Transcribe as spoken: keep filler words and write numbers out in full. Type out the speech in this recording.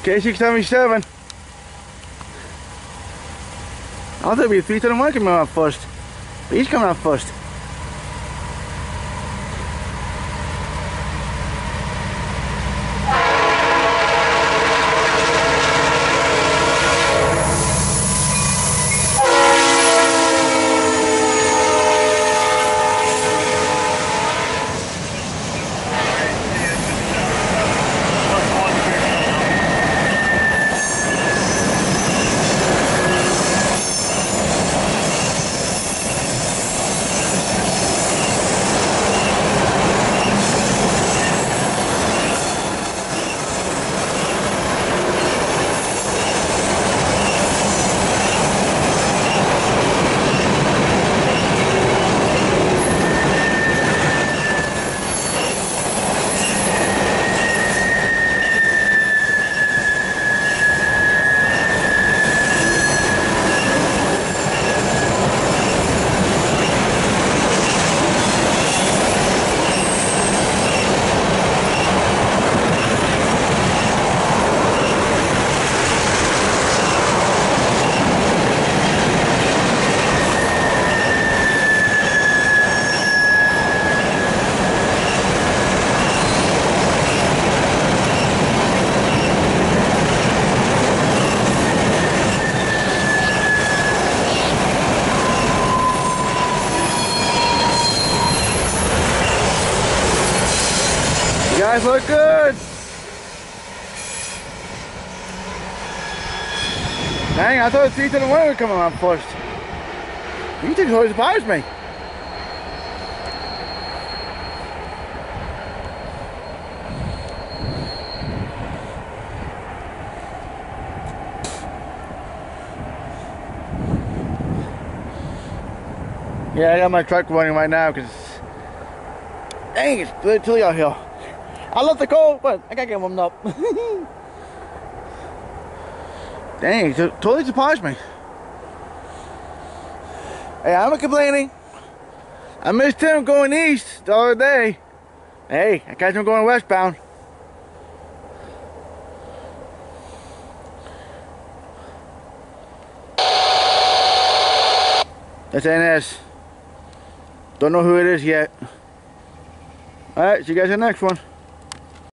K six seventy-seven. I thought it'd be a three ton one coming out first. But he's coming out first. You guys look good. Dang, I thought the three ton one would come on first. You two totally surprised me. Yeah, I got my truck running right now because dang, it's really chilly out here. I love the cold, but I gotta get warmed up. Dang, it totally surprised me. Hey, I'm not complaining. I missed him going east the other day. Hey, I catch him going westbound. That's N S. Don't know who it is yet. Alright, see you guys in the next one.